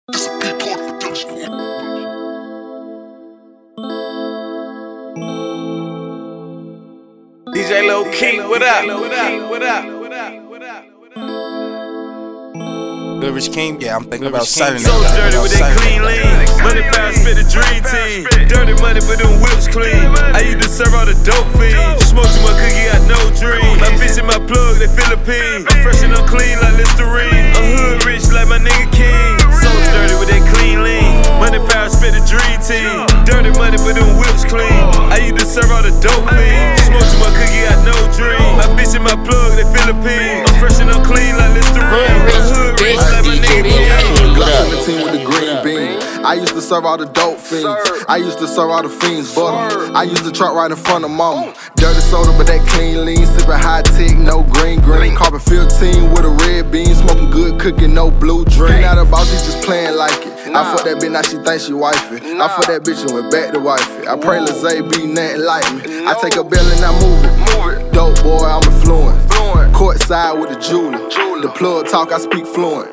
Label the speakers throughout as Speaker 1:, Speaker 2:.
Speaker 1: It's a P-Port production.
Speaker 2: DJ Low Key, what up?
Speaker 3: Good Rich King, yeah, I'm thinking about signing
Speaker 2: So dirty with that clean lean. Money power, spit the dream team. Dirty money, but them whips clean. I used to serve all the dope fiends. Smoke too much cookie, got no dream. My bitch and my plug, they Philippines. I'm fresh and I'm clean like Listerine. I'm hood rich like my nigga King. So dirty with that clean lean. Money power, spit the dream team. Dirty money, but them whips clean. I used to serve all the dope fiends. Smoke too much cookie, got no dream. My bitch and my plug, they Philippines. I'm fresh and I'm clean like Listerine. I'm hood rich like my nigga King.
Speaker 4: Glock 17 with the green bean. I used to serve all the dope fiends. I used to serve all the fiends butter. I used to truck right in front of mama. Dirty soda, but that clean lean. Sipping high tech, no green. Carbon 15 with a red bean. Smoking good, cooking, no blue drink. Now the boss, he just playing like it. I fuck that bitch, now she thinks she wifey. I fuck that bitch and went back to wifey. I pray Lizzie be nothing like me. I take a bill and I move it. Dope boy, I'm affluent. Courtside with the jeweler. The plug talk, I speak fluent.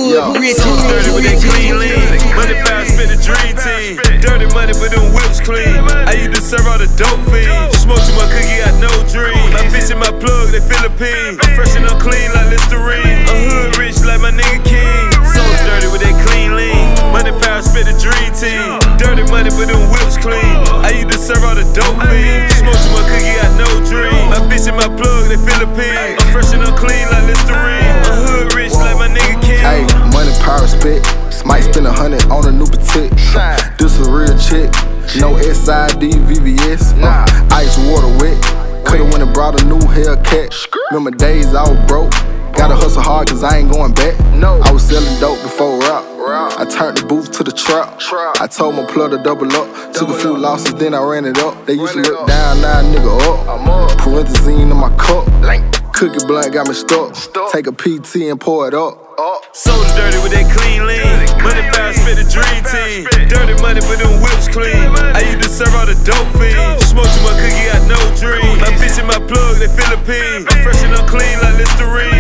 Speaker 2: So dirty with that clean lean. Money power, spit the dream team. Dirty money, but them whips clean. I used to serve all the dope fiends. Smoke too much cookie, got no dream. My bitch and my plug, they Philippines. I'm fresh and I'm clean like Listerine. I'm hood rich like my nigga King. So dirty with that clean lean. Money power, spit the dream team. Dirty money, but them whips clean. I used to serve all the dope fiends. Smoke too much cookie, got no dream. My bitch and my plug, they Philippines. I'm fresh and I'm clean like Listerine. I'm hood rich like my nigga King.
Speaker 4: Hey, money, power, spit. Might spend 100 on a new petite. This a real chick. No SID, VVS. Ice water wet. Coulda went and brought a new Hellcat. Remember days I was broke. Gotta hustle hard cause I ain't going back. I was selling dope before rap. I turned the booth to the trap. I told my plug to double up. Took a few losses, then I ran it up. They used to look down, now a nigga up. Parentheses in my cup. Cookie blunt got me stuck. Take a PT and pour it up.
Speaker 2: So dirty with that clean lean. Money power, spit the dream team. Dirty money, but them whips clean. I used to serve all the dope fiends. Smoke too much cookie, got no dream. My bitch and my plug, they Philippines. I'm fresh and I'm clean like Listerine.